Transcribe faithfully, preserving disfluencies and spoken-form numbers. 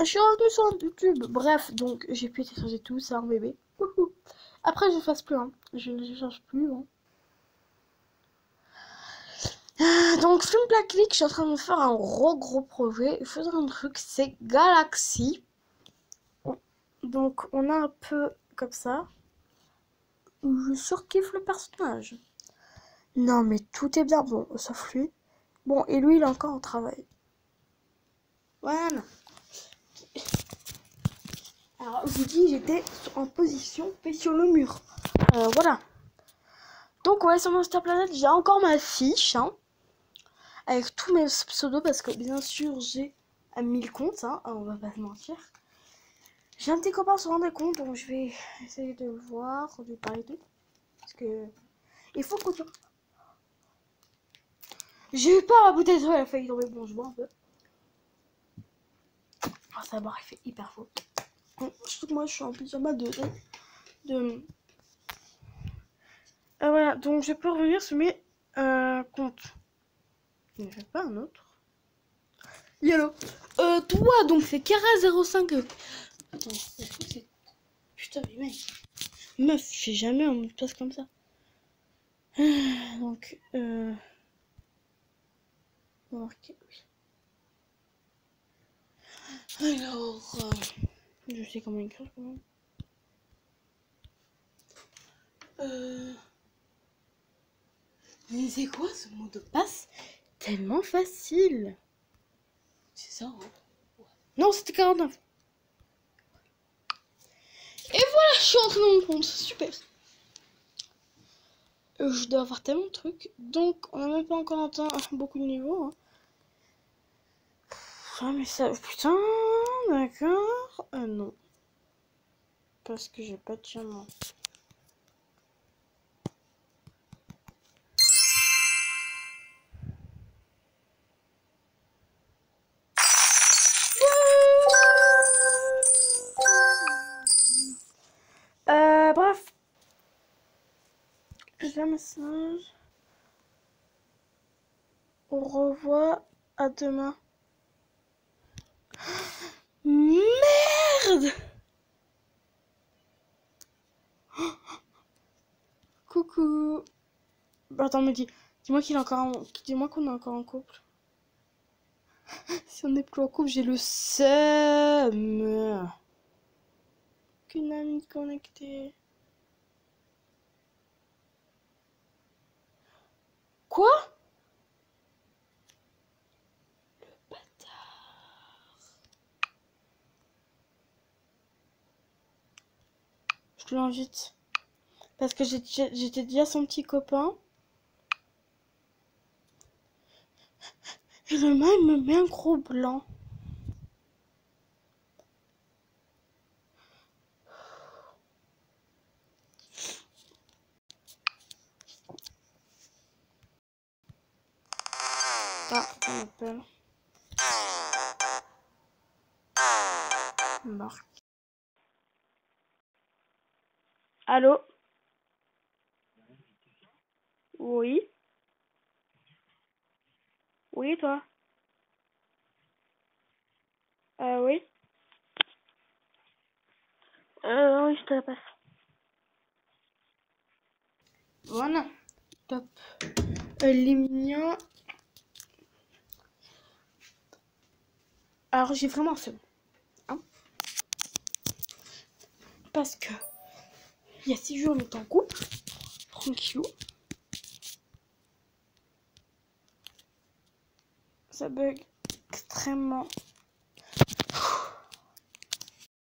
je suis revenue sur YouTube. Bref, donc j'ai pu télécharger tout ça, un bébé. Wouhou. Après, je ne fasse plus, hein. Je ne cherche plus. Hein. Euh, donc, Film Black Click, je suis en train de me faire un gros gros projet. Il faudrait un truc, c'est Galaxy. Donc, on a un peu comme ça. Je surkiffe le personnage. Non, mais tout est bien bon, sauf lui. Bon, et lui, il est encore en travail. Voilà. Alors, je vous dis, j'étais en position, pied sur le mur. Euh, voilà. Donc, ouais, sur Monster Planet, j'ai encore ma fiche, hein, avec tous mes pseudos, parce que, bien sûr, j'ai mille comptes, hein, on va pas se mentir. J'ai un petit copain sur un des comptes, donc je vais essayer de le voir, de lui parler d'eux. Parce que, il faut qu'on... J'ai eu peur, peut-être, elle a failli tomber, bon, je vois un peu. Oh, ça va, il fait hyper chaud. Surtout que moi, je suis en pyjama de... de... Euh, voilà, donc je peux revenir sur mes euh, comptes. Il n'y avait pas un autre. Yellow. Euh, toi, donc c'est Kara zéro cinq. Attends, c'est... Putain, mais mec. Meuf, je fais jamais un mot de passe comme ça. Donc, euh... on va marquer, oui. Alors, euh... je sais comment écrire quand même. Euh... Mais c'est quoi ce mot de passe tellement facile? C'est ça, hein? Ouais. Non, c'était quarante-neuf. Et voilà, je suis entrée dans mon compte, super. Euh, je dois avoir tellement de trucs, donc on n'a même pas encore atteint beaucoup de niveaux. Hein. Ah mais ça, putain, d'accord. Euh, non. Parce que j'ai pas de diamant. Euh, bref. J'ai un message. Au revoir, à demain. Merde! Coucou. Bah, attends, me dis. Dis-moi qu'il est encore en... Dis-moi qu'on est encore en couple. Si on n'est plus en couple, j'ai le seum. Qu'une amie connectée. Quoi? Le bâtard. Je l'invite. Parce que j'étais déjà son petit copain. Et le mec me met un gros blanc. Ah, on m'appelle. Marc. Allô? Oui? Oui, toi? Euh, oui? Euh, oui, je te la passe. Voilà. Top. Euh, les miens. Alors, j'ai vraiment fait. Hein? Parce que il y a six jours, on est en couple. Tranquillou. Ça bug extrêmement